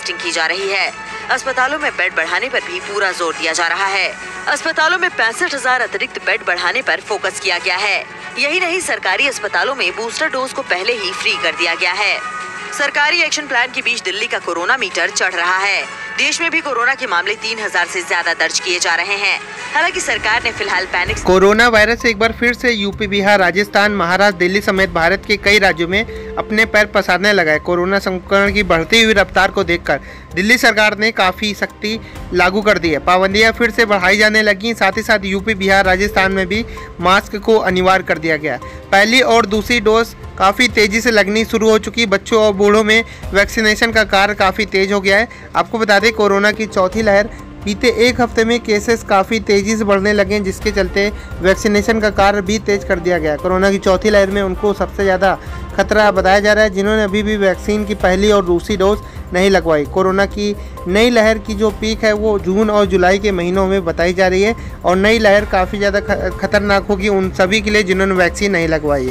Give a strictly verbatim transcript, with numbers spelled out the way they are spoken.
Testing की जा रही है। अस्पतालों में बेड बढ़ाने पर भी पूरा जोर दिया जा रहा है। अस्पतालों में पैंसठ हजार अतिरिक्त बेड बढ़ाने पर फोकस किया गया है। यही नहीं, सरकारी अस्पतालों में बूस्टर डोज को पहले ही फ्री कर दिया गया है। सरकारी एक्शन प्लान के बीच दिल्ली का कोरोना मीटर चढ़ रहा है। देश में भी कोरोना के मामले तीन हजार से ज्यादा दर्ज किए जा रहे हैं। हालांकि सरकार ने फिलहाल पैनिक कोरोना वायरस से एक बार फिर से यूपी, बिहार, राजस्थान, महाराष्ट्र, दिल्ली समेत भारत के कई राज्यों में अपने पैर पसारने लगा है। कोरोना संक्रमण की बढ़ती हुई रफ्तार को देखकर दिल्ली सरकार ने काफ़ी सख्ती लागू कर दी है। पाबंदियां फिर से बढ़ाई जाने लगी। साथ ही साथ यूपी, बिहार, राजस्थान में भी मास्क को अनिवार्य कर दिया गया। पहली और दूसरी डोज काफ़ी तेज़ी से लगनी शुरू हो चुकी। बच्चों और बूढ़ों में वैक्सीनेशन का कार्य काफ़ी तेज़ हो गया है। आपको बता दें, कोरोना की चौथी लहर बीते एक हफ्ते में केसेस काफ़ी तेज़ी से बढ़ने लगे, जिसके चलते वैक्सीनेशन का कार्य भी तेज़ कर दिया गया। कोरोना की चौथी लहर में उनको सबसे ज़्यादा खतरा बताया जा रहा है जिन्होंने अभी भी वैक्सीन की पहली और दूसरी डोज नहीं लगवाई। कोरोना की नई लहर की जो पीक है वो जून और जुलाई के महीनों में बताई जा रही है और नई लहर काफ़ी ज़्यादा खतरनाक होगी उन सभी के लिए जिन्होंने वैक्सीन नहीं लगवाई है।